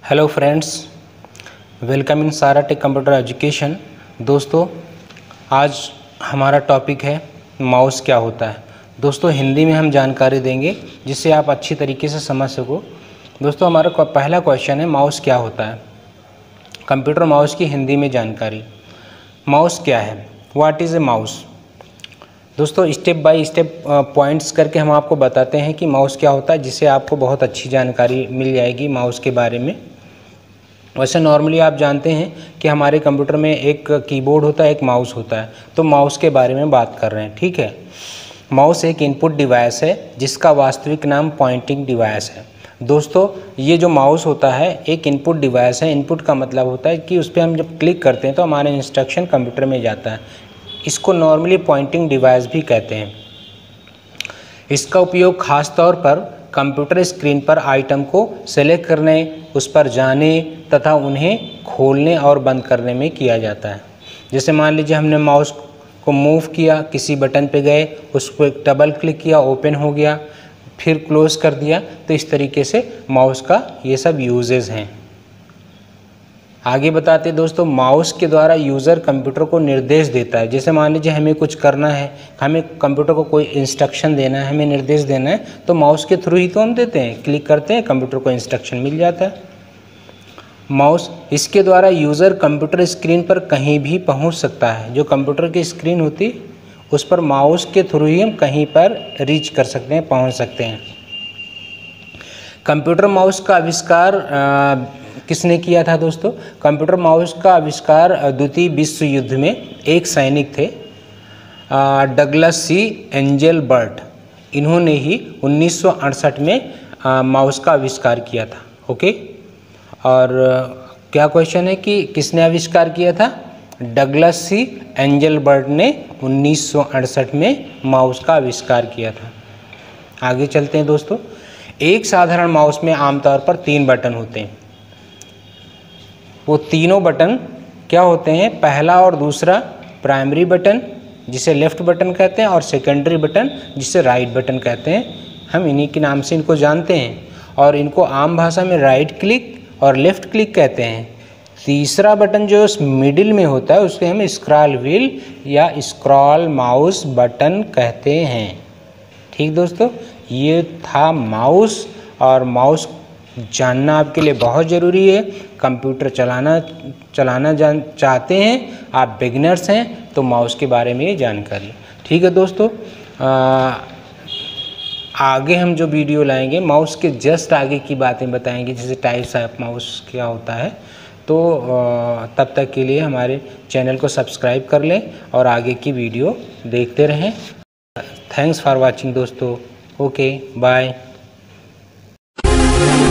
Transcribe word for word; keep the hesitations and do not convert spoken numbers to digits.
Hello friends, welcome in सारा take computer education. दोस्तों, आज हमारा टॉपिक है माउस क्या होता है। दोस्तों, हिंदी में हम जानकारी देंगे जिससे आप अच्छी तरीके से समझ सको। दोस्तों, हमारा पहला क्वेश्चन है माउस क्या होता है। कंप्यूटर माउस की हिंदी में जानकारी। माउस क्या है, व्हाट इज़ ए माउस। दोस्तों, स्टेप बाय स्टेप पॉइंट्स करके हम आपको बताते हैं कि माउस क्या होता है, जिससे आपको बहुत अच्छी जानकारी मिल जाएगी माउस के बारे में। वैसे नॉर्मली आप जानते हैं कि हमारे कंप्यूटर में एक कीबोर्ड होता है, एक माउस होता है, तो माउस के बारे में बात कर रहे हैं। ठीक है, माउस एक इनपुट डिवाइस है जिसका वास्तविक नाम पॉइंटिंग डिवाइस है। दोस्तों, ये जो माउस होता है एक इनपुट डिवाइस है। इनपुट का मतलब होता है कि उस पर हम जब क्लिक करते हैं तो हमारे इंस्ट्रक्शन कंप्यूटर में जाता है। इसको नॉर्मली पॉइंटिंग डिवाइस भी कहते हैं। इसका उपयोग खास तौर पर कंप्यूटर स्क्रीन पर आइटम को सेलेक्ट करने, उस पर जाने तथा उन्हें खोलने और बंद करने में किया जाता है। जैसे मान लीजिए हमने माउस को मूव किया, किसी बटन पे गए, उस पर डबल क्लिक किया, ओपन हो गया, फिर क्लोज कर दिया। तो इस तरीके से माउस का ये सब यूजेस हैं। आगे बताते दोस्तों, माउस के द्वारा यूज़र कंप्यूटर को निर्देश देता है। जैसे मान लीजिए हमें कुछ करना है, हमें कंप्यूटर को कोई इंस्ट्रक्शन देना है, हमें निर्देश देना है, तो माउस के थ्रू ही तो हम देते हैं। क्लिक करते हैं, कंप्यूटर को इंस्ट्रक्शन मिल जाता है। माउस, इसके द्वारा यूज़र कंप्यूटर स्क्रीन पर कहीं भी पहुंच सकता है। जो कंप्यूटर की स्क्रीन होती उस पर माउस के थ्रू ही हम कहीं पर रीच कर सकते हैं, पहुँच सकते हैं। कंप्यूटर माउस का आविष्कार आ, किसने किया था दोस्तों। कंप्यूटर माउस का आविष्कार द्वितीय विश्व युद्ध में एक सैनिक थे, डगलस सी एंजेलबर्ट। इन्होंने ही उन्नीस सौ अड़सठ में आ, माउस का आविष्कार किया था। ओके, और क्या क्वेश्चन है कि किसने आविष्कार किया था। डगलस सी एंजेलबर्ट ने उन्नीस सौ अड़सठ में माउस का आविष्कार किया था। आगे चलते हैं दोस्तों। एक साधारण माउस में आमतौर पर तीन बटन होते हैं। वो तीनों बटन क्या होते हैं। पहला और दूसरा प्राइमरी बटन जिसे लेफ़्ट बटन कहते हैं, और सेकेंडरी बटन जिसे राइट बटन कहते हैं। हम इन्हीं के नाम से इनको जानते हैं, और इनको आम भाषा में राइट क्लिक और लेफ़्ट क्लिक कहते हैं। तीसरा बटन जो मिडिल में होता है उसको हम स्क्रॉल व्हील या स्क्रॉल माउस बटन कहते हैं। ठीक दोस्तों, ये था माउस। और माउस जानना आपके लिए बहुत ज़रूरी है। कंप्यूटर चलाना चलाना जान चाहते हैं, आप बिगिनर्स हैं, तो माउस के बारे में जानकारी। ठीक है दोस्तों, आ, आगे हम जो वीडियो लाएंगे माउस के जस्ट आगे की बातें बताएंगे, जैसे टाइप्स ऑफ माउस क्या होता है। तो आ, तब तक के लिए हमारे चैनल को सब्सक्राइब कर लें और आगे की वीडियो देखते रहें। थैंक्स फॉर वॉचिंग दोस्तों। Okay, bye.